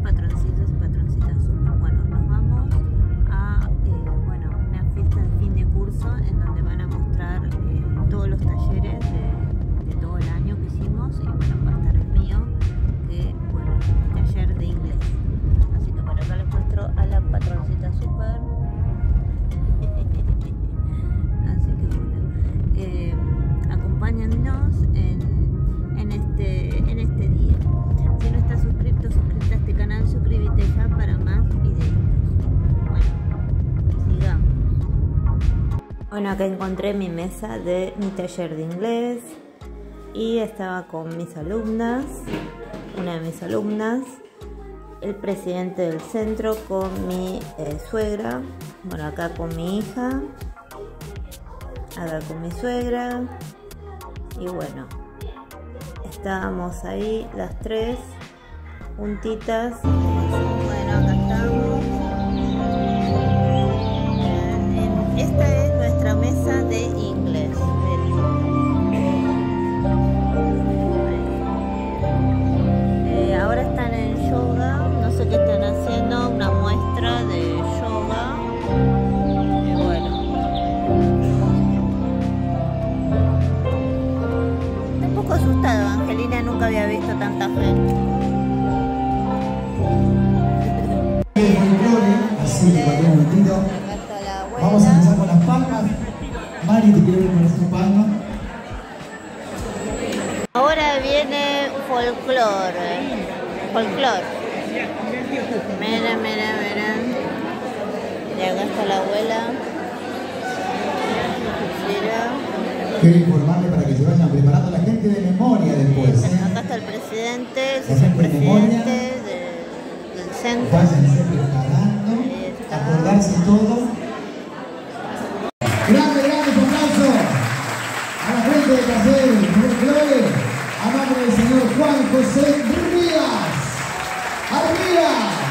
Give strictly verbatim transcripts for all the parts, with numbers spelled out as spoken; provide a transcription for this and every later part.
patroncitos y patroncitas super. Bueno, nos vamos a eh, bueno, una fiesta de fin de curso en donde van a mostrar eh, todos los talleres de, de todo el año que hicimos, y bueno, va a estar el mío, que bueno, mi taller de inglés. Así que bueno, acá les muestro a la patroncita super. Así que bueno, eh, acompáñennos en, en, este, en este día. Si no estás suscrito, suscríbete a este canal, suscríbete ya para más videitos. Bueno, sigamos. Bueno, acá encontré mi mesa de mi taller de inglés y estaba con mis alumnas, una de mis alumnas, el presidente del centro con mi eh, suegra, bueno, acá con mi hija, acá con mi suegra, y bueno, estábamos ahí las tres juntitas. Bueno, acá estamos. Esta es nuestra mesa de inglés. Eh, ahora están en yoga, no sé qué están haciendo, una muestra de yoga. Y bueno, estoy un poco asustada, Angelina nunca había visto tanta gente. Así que cualquier momentito. Vamos a empezar con las palmas. Mari, te quiero ver con esta palma. Ahora viene folclore. Folclore. Miren, miren, miren. Y acá está la abuela. Mira. Quiero informarle para que se vayan preparando la gente de memoria después. ¿eh? Acá está el presidente, ese es el presidente de, del centro. Váyanse preparando, acordarse todo. Grande, grande aplauso a la gente de taller folclore, a nombre del señor Juan José Rías. ¡Arriba!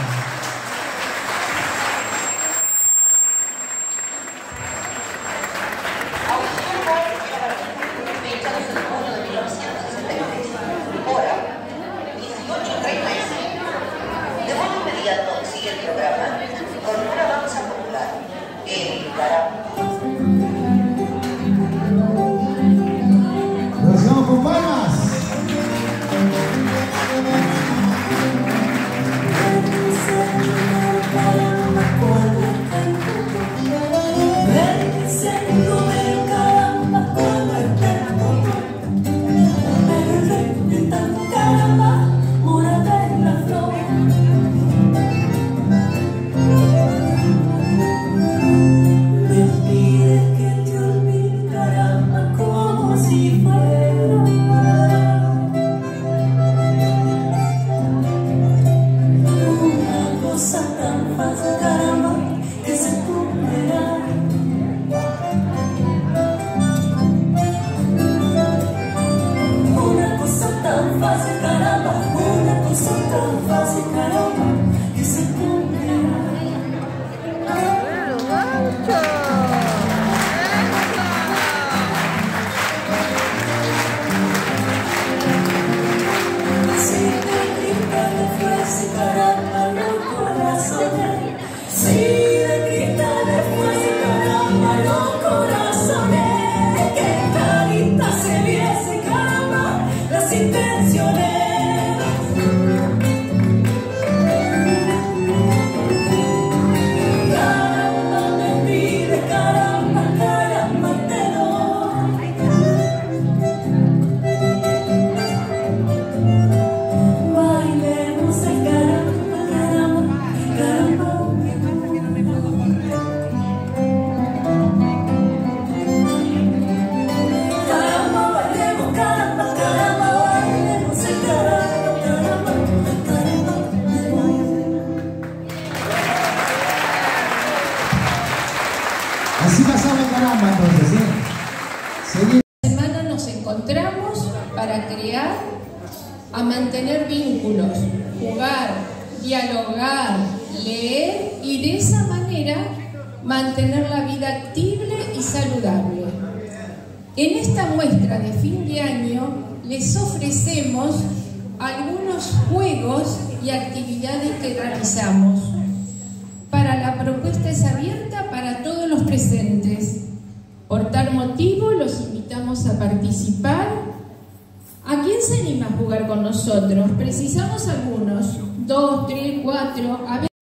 Así pasaba el caramba entonces, ¿eh? Seguimos. Esta semana nos encontramos para crear, a mantener vínculos, jugar, dialogar, leer y de esa manera mantener la vida activa y saludable. En esta muestra de fin de año les ofrecemos algunos juegos y actividades que realizamos. Para la propuesta es abierta para todos los presentes. Por tal motivo los invitamos a participar. ¿A quién se anima a jugar con nosotros? Precisamos algunos. Dos, tres, cuatro. A ver.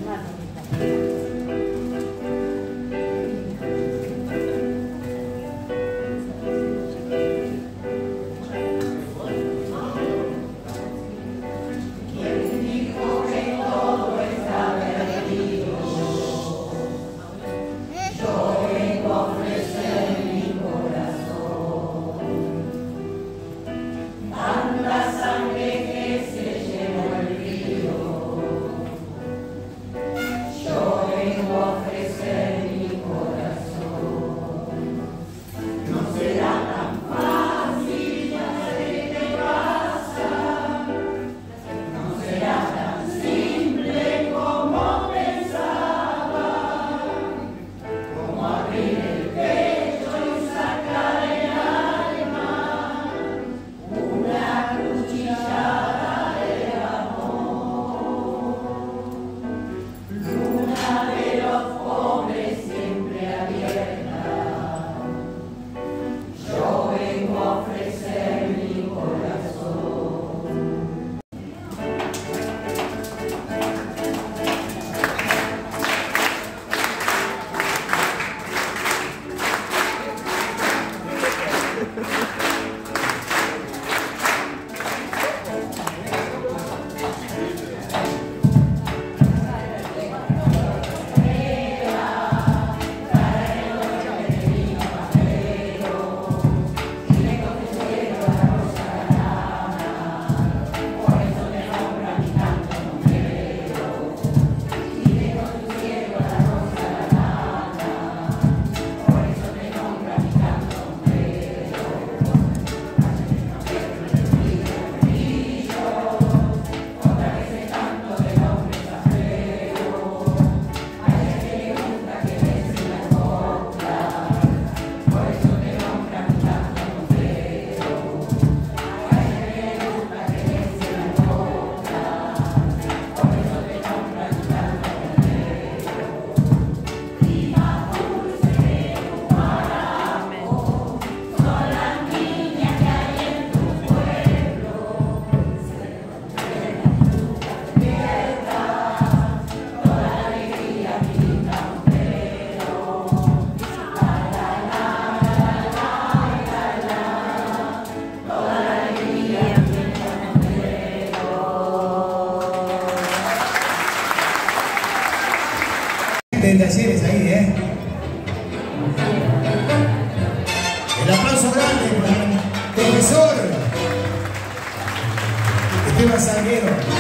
De talleres ahí, ¿eh? El aplauso grande para el profesor Esteban Salguero.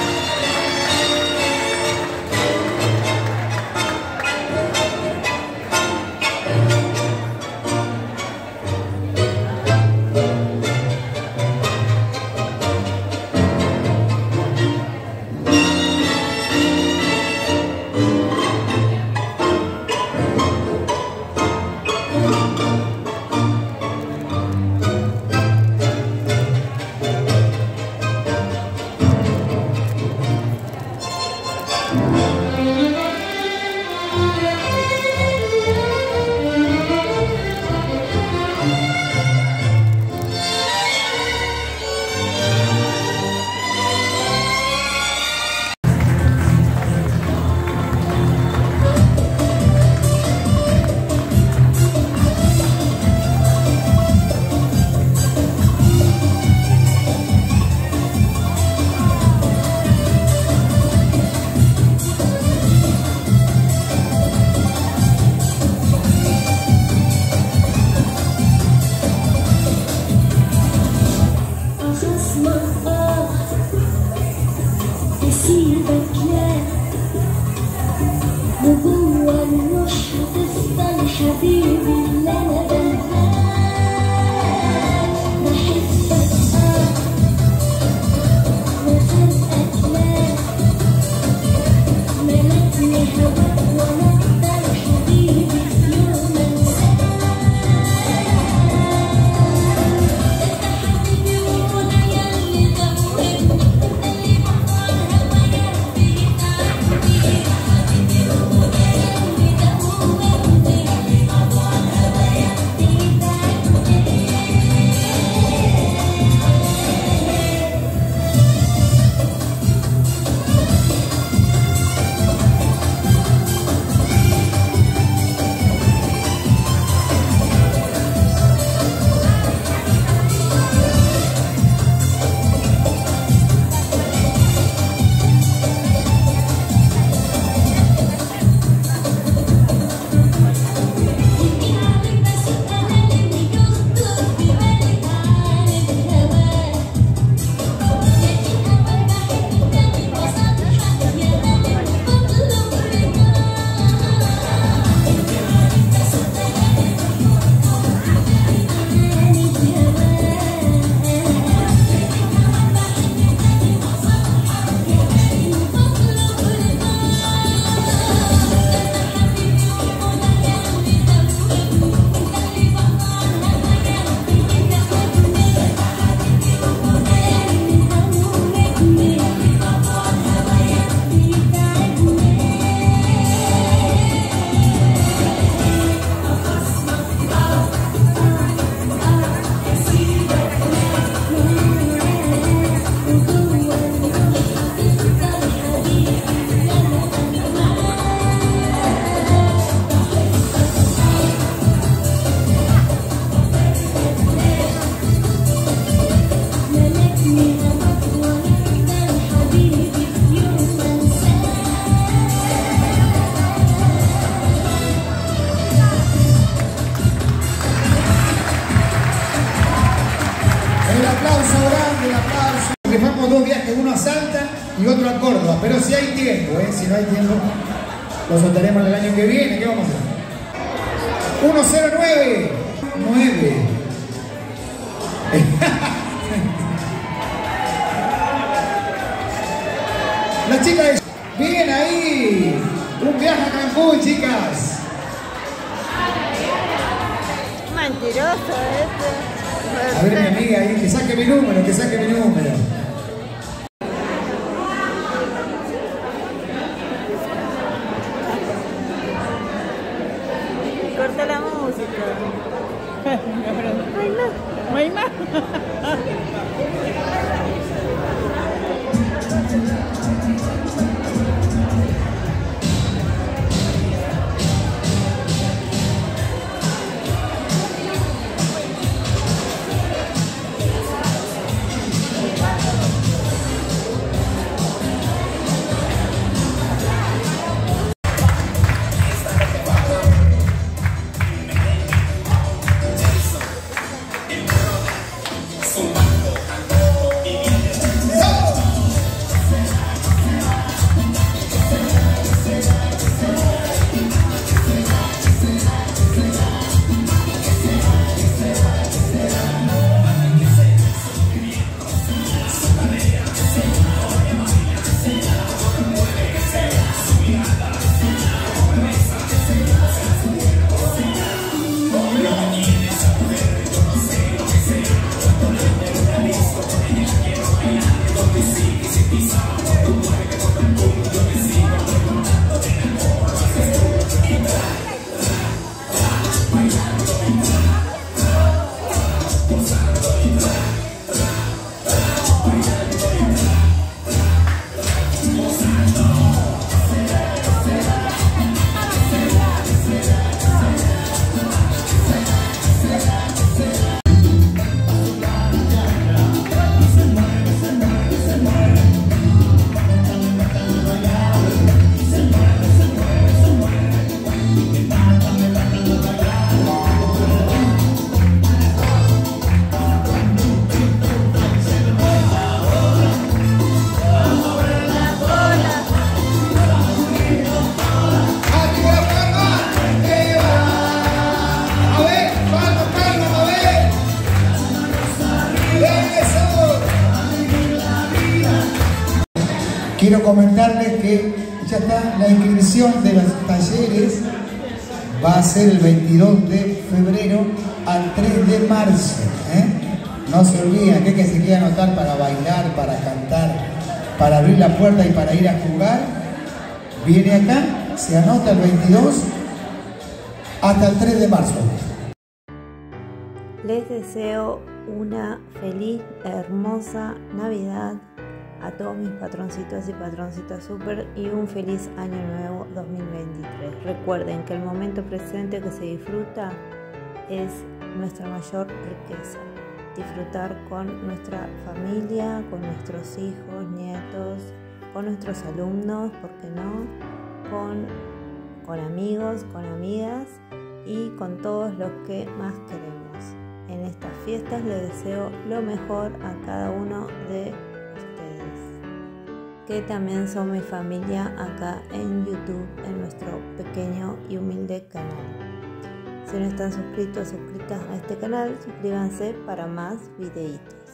Córdoba, pero si hay tiempo, ¿eh? Si no hay tiempo, lo soltaremos el año que viene. ¿Qué vamos a hacer? uno cero nueve. nueve. Las chicas, bien ahí. Un viaje a Cancún, chicas. Mentiroso este. A ver, mi amiga ahí, que saque mi número, que saque mi número. Corta la música. No hay más. No hay más. Quiero comentarles que ya está la inscripción de los talleres, va a ser el veintidós de febrero al tres de marzo. ¿eh? No se olviden que, que se quiera anotar para bailar, para cantar, para abrir la puerta y para ir a jugar. Viene acá, se anota el veintidós hasta el tres de marzo. Les deseo una feliz, hermosa Navidad a todos mis patroncitos y patroncitas super y un feliz año nuevo dos mil veintitrés. Recuerden que el momento presente que se disfruta es nuestra mayor riqueza. Disfrutar con nuestra familia, con nuestros hijos, nietos, con nuestros alumnos, ¿por qué no? Con, con amigos, con amigas y con todos los que más queremos. En estas fiestas les deseo lo mejor a cada uno de que también son mi familia acá en YouTube, en nuestro pequeño y humilde canal. Si no están suscritos o suscritas a este canal, suscríbanse para más videitos.